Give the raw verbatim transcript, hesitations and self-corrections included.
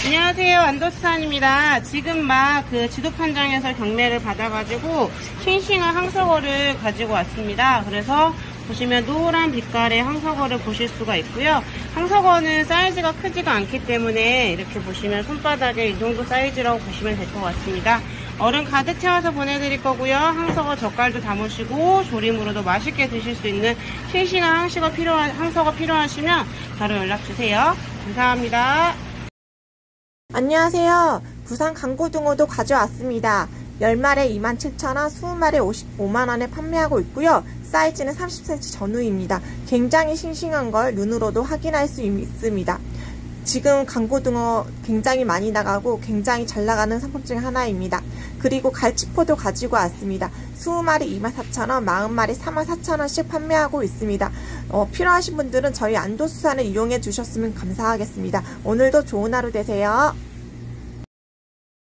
안녕하세요, 안도수산입니다. 지금 막 그 지도판장에서 경매를 받아가지고 싱싱한 항석어를 가지고 왔습니다. 그래서 보시면 노란 빛깔의 항석어를 보실 수가 있고요. 항석어는 사이즈가 크지가 않기 때문에 이렇게 보시면 손바닥에 이 정도 사이즈라고 보시면 될 것 같습니다. 얼음 가득 채워서 보내드릴 거고요. 항석어 젓갈도 담으시고 조림으로도 맛있게 드실 수 있는 싱싱한 항석어 필요하, 항석어 필요하시면 바로 연락주세요. 감사합니다. 안녕하세요. 부산 강고등어도 가져왔습니다. 열 마리에 이만 칠천 원, 이십 마리에 오십오만 원에 판매하고 있고요. 사이즈는 삼십 센티미터 전후입니다. 굉장히 싱싱한 걸 눈으로도 확인할 수 있습니다. 지금 강고등어 굉장히 많이 나가고 굉장히 잘 나가는 상품 중 하나입니다. 그리고 갈치포도 가지고 왔습니다. 이십 마리 이만 사천 원, 사십 마리 삼만 사천 원씩 판매하고 있습니다. 어, 필요하신 분들은 저희 안도수산을 이용해 주셨으면 감사하겠습니다. 오늘도 좋은 하루 되세요.